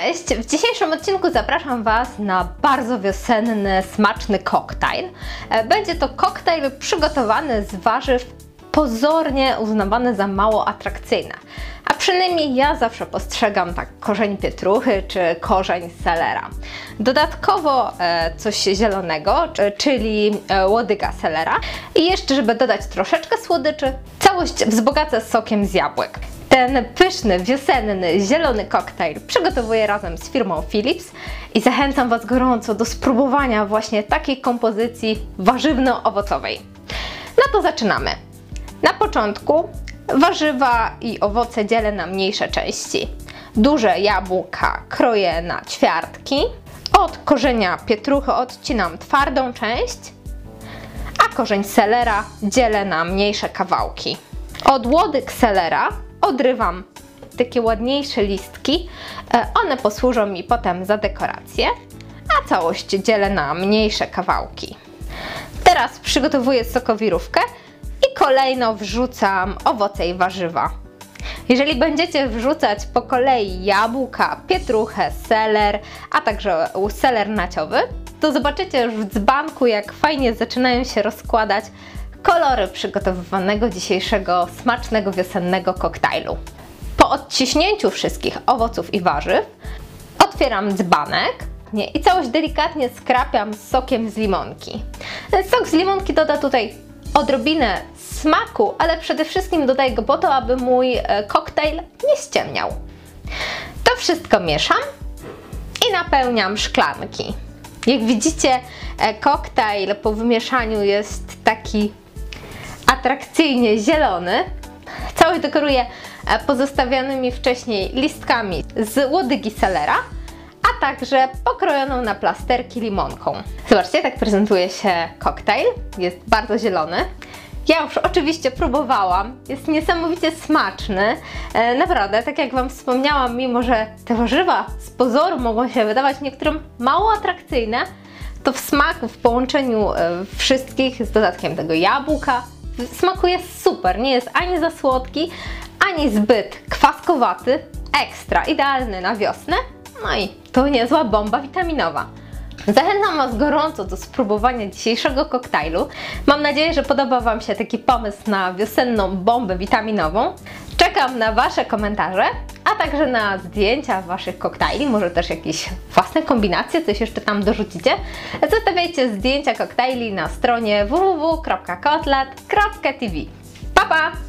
Cześć! W dzisiejszym odcinku zapraszam Was na bardzo wiosenny, smaczny koktajl. Będzie to koktajl przygotowany z warzyw pozornie uznawane za mało atrakcyjne. A przynajmniej ja zawsze postrzegam tak korzeń pietruchy czy korzeń selera. Dodatkowo coś zielonego, czyli łodyga selera. I jeszcze, żeby dodać troszeczkę słodyczy, całość wzbogacę sokiem z jabłek. Ten pyszny, wiosenny, zielony koktajl przygotowuję razem z firmą Philips i zachęcam Was gorąco do spróbowania właśnie takiej kompozycji warzywno-owocowej. No to zaczynamy. Na początku warzywa i owoce dzielę na mniejsze części. Duże jabłka kroję na ćwiartki. Od korzenia pietruchy odcinam twardą część, a korzeń selera dzielę na mniejsze kawałki. Od łodyg selera odrywam takie ładniejsze listki, one posłużą mi potem za dekorację, a całość dzielę na mniejsze kawałki. Teraz przygotowuję sokowirówkę i kolejno wrzucam owoce i warzywa. Jeżeli będziecie wrzucać po kolei jabłka, pietruchę, seler, a także seler naciowy, to zobaczycie już w dzbanku, jak fajnie zaczynają się rozkładać kolory przygotowywanego dzisiejszego smacznego wiosennego koktajlu. Po odciśnięciu wszystkich owoców i warzyw otwieram dzbanek i całość delikatnie skrapiam z sokiem z limonki. Sok z limonki doda tutaj odrobinę smaku, ale przede wszystkim dodaję go po to, aby mój koktajl nie ściemniał. To wszystko mieszam i napełniam szklanki. Jak widzicie, koktajl po wymieszaniu jest taki atrakcyjnie zielony. Całość dekoruję pozostawionymi wcześniej listkami z łodygi selera, a także pokrojoną na plasterki limonką. Zobaczcie, tak prezentuje się koktajl. Jest bardzo zielony. Ja już oczywiście próbowałam. Jest niesamowicie smaczny. Naprawdę, tak jak Wam wspomniałam, mimo że te warzywa z pozoru mogą się wydawać niektórym mało atrakcyjne, to w smaku, w połączeniu wszystkich z dodatkiem tego jabłka smakuje super. Nie jest ani za słodki, ani zbyt kwaskowaty. Ekstra, idealny na wiosnę. No i to niezła bomba witaminowa. Zachęcam Was gorąco do spróbowania dzisiejszego koktajlu. Mam nadzieję, że podoba Wam się taki pomysł na wiosenną bombę witaminową. Czekam na Wasze komentarze, a także na zdjęcia Waszych koktajli, może też jakieś własne kombinacje, coś jeszcze tam dorzucicie. Zostawiajcie zdjęcia koktajli na stronie www.kotlet.tv. Pa, pa!